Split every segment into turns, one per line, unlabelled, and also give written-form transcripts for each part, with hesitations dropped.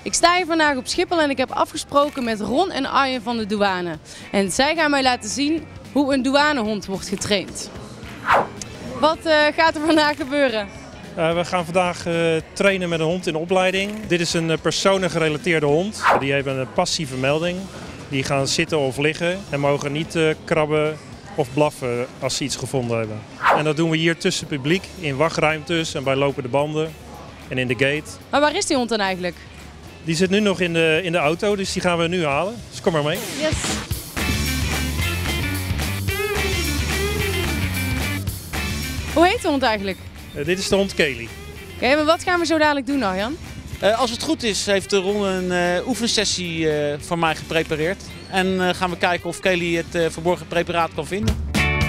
Ik sta hier vandaag op Schiphol en ik heb afgesproken met Ron en Arjen van de douane. En zij gaan mij laten zien hoe een douanehond wordt getraind. Wat gaat er vandaag gebeuren?
We gaan vandaag trainen met een hond in opleiding. Dit is een personengerelateerde hond. Die hebben een passieve melding. Die gaan zitten of liggen en mogen niet krabben of blaffen als ze iets gevonden hebben. En dat doen we hier tussen het publiek, in wachtruimtes en bij lopende banden en in de gate.
Maar waar is die hond dan eigenlijk?
Die zit nu nog in de auto, dus die gaan we nu halen. Dus kom maar mee.
Yes. Hoe heet de hond eigenlijk?
Dit is de hond Kelly.
Oké, maar wat gaan we zo dadelijk doen, Arjan?
Als het goed is, heeft Ron een oefensessie voor mij geprepareerd. En gaan we kijken of Kelly het verborgen preparaat kan vinden.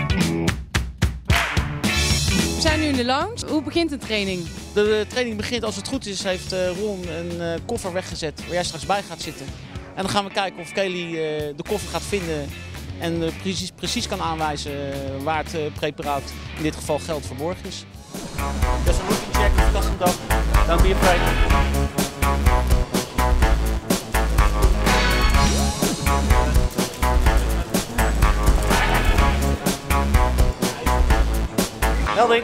We zijn nu in de lounge. Hoe begint de training?
De training begint, als het goed is, heeft Ron een koffer weggezet waar jij straks bij gaat zitten. En dan gaan we kijken of Kelly de koffer gaat vinden en precies kan aanwijzen waar het preparaat, in dit geval geld, verborgen is. Dat is een routine check, dat is een dag. Dan ben je vrij. Melding.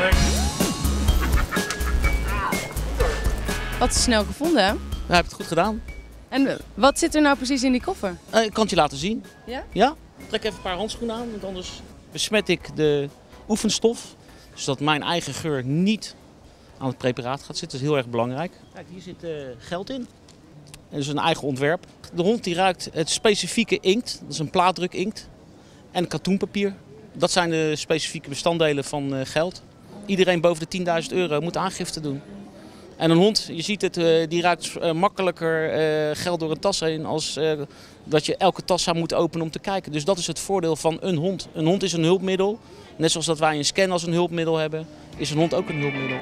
Wat is snel gevonden, hè?
Nou, heb je het goed gedaan.
En wat zit er nou precies in die koffer?
Ik kan het je laten zien.
Ja?
Ja? Trek even een paar handschoenen aan, want anders besmet ik de oefenstof. Zodat mijn eigen geur niet aan het preparaat gaat zitten. Dat is heel erg belangrijk. Kijk, hier zit geld in. Dat is een eigen ontwerp. De hond die ruikt het specifieke inkt. Dat is een plaatdruk inkt. En katoenpapier. Dat zijn de specifieke bestanddelen van geld. Iedereen boven de €10.000 moet aangifte doen. En een hond, je ziet het, die ruikt makkelijker geld door een tas heen als dat je elke tas zou moeten openen om te kijken. Dus dat is het voordeel van een hond. Een hond is een hulpmiddel. Net zoals dat wij een scan als een hulpmiddel hebben, is een hond ook een hulpmiddel.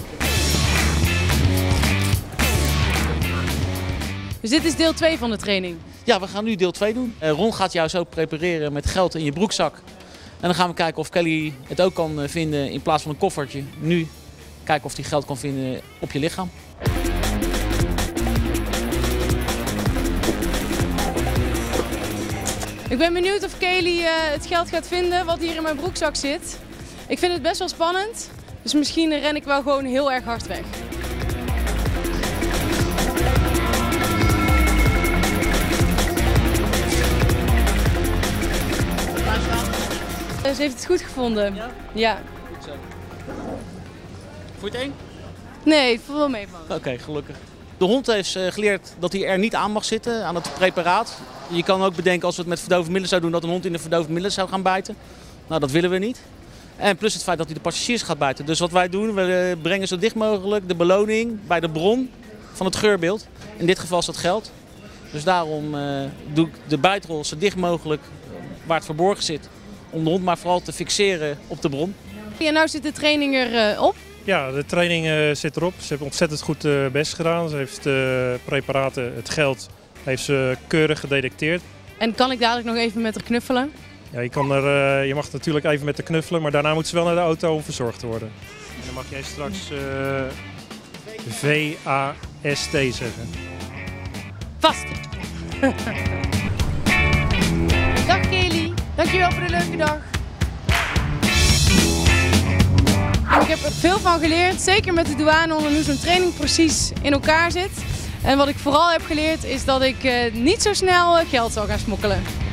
Dus dit is deel 2 van de training?
Ja, we gaan nu deel 2 doen. Ron gaat jou zo prepareren met geld in je broekzak. En dan gaan we kijken of Kelly het ook kan vinden in plaats van een koffertje. Nu kijken of hij geld kan vinden op je lichaam.
Ik ben benieuwd of Kelly het geld gaat vinden wat hier in mijn broekzak zit. Ik vind het best wel spannend, dus misschien ren ik wel gewoon heel erg hard weg. Ze heeft het goed gevonden.
Ja?
Ja.
Goed zo. Vond je het eng?
Nee, het valt wel mee van.
Oké, gelukkig. De hond heeft geleerd dat hij er niet aan mag zitten, aan het preparaat. Je kan ook bedenken als we het met verdovende middelen zouden doen, dat een hond in de verdovende middelen zou gaan bijten. Nou, dat willen we niet. En plus het feit dat hij de passagiers gaat bijten. Dus wat wij doen, we brengen zo dicht mogelijk de beloning bij de bron van het geurbeeld. In dit geval is dat geld. Dus daarom doe ik de bijtrol zo dicht mogelijk waar het verborgen zit. Om de hond maar vooral te fixeren op de bron.
En nou zit de training erop.
Ja, de training zit erop. Ze heeft ontzettend goed best gedaan. Ze heeft preparaten, het geld, heeft ze keurig gedetecteerd.
En kan ik dadelijk nog even met haar knuffelen?
Ja, je mag natuurlijk even met haar knuffelen, maar daarna moet ze wel naar de auto om verzorgd te worden. En dan mag jij straks VAST zeggen.
Vast! Dag Kelly, dankjewel voor de leuke dag. Ik heb er veel van geleerd, zeker met de douanehonden, hoe zo'n training precies in elkaar zit. En wat ik vooral heb geleerd is dat ik niet zo snel geld zal gaan smokkelen.